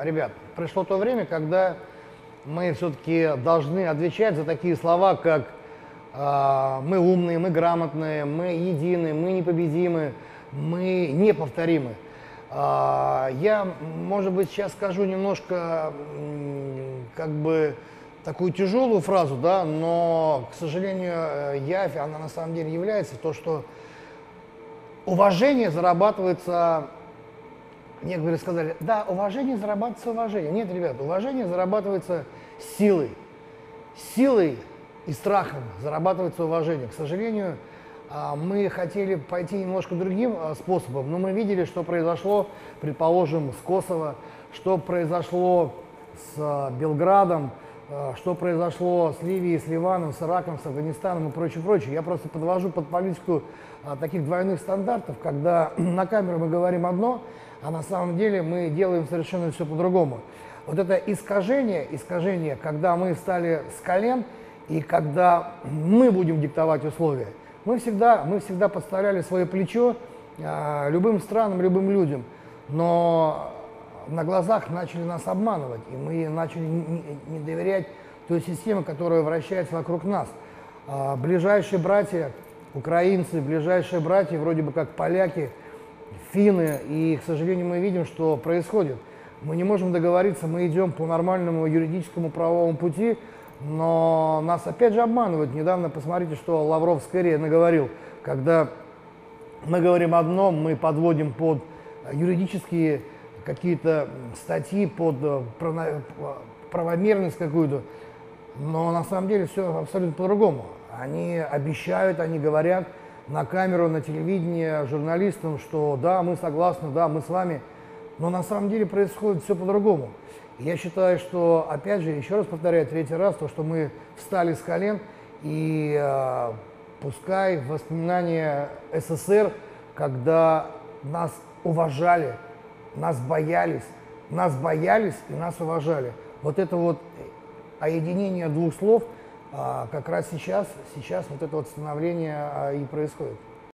ребят, пришло то время, когда мы все-таки должны отвечать за такие слова, как мы умные, мы грамотные, мы едины, мы непобедимы, мы неповторимы. Я, может быть, сейчас скажу немножко как бы такую тяжелую фразу, да, но, к сожалению, явь, она на самом деле является то, что уважение зарабатывается, некоторые сказали, да, уважение зарабатывается уважением. Нет, ребят, уважение зарабатывается силой. Силой и страхом зарабатывается уважение. К сожалению, мы хотели пойти немножко другим способом, но мы видели, что произошло, предположим, с Косово, что произошло с Белградом, что произошло с Ливией, с Ливаном, с Ираком, с Афганистаном и прочее, прочее. Я просто подвожу под политику таких двойных стандартов, когда на камеру мы говорим одно, а на самом деле мы делаем совершенно все по-другому. Вот это искажение, когда мы встали с колен и когда мы будем диктовать условия. Мы всегда подставляли свое плечо любым странам, любым людям, но на глазах начали нас обманывать, и мы начали не доверять той системе, которая вращается вокруг нас. Ближайшие братья, украинцы, ближайшие братья, вроде бы как поляки, финны, и, к сожалению, мы видим, что происходит. Мы не можем договориться, мы идем по нормальному юридическому правовому пути, но нас опять же обманывают. Недавно посмотрите, что Лавров с Керри наговорил. Когда мы говорим одно, мы подводим под юридические какие-то статьи, под правомерность какую-то, но на самом деле все абсолютно по-другому. Они обещают, они говорят на камеру, на телевидение журналистам, что да, мы согласны, да, мы с вами, но на самом деле происходит все по-другому. Я считаю, что, опять же, еще раз повторяю, третий раз, то, что мы встали с колен, и пускай воспоминания СССР, когда нас уважали, нас боялись и нас уважали. Вот это вот объединение двух слов, как раз сейчас вот это вот становление и происходит.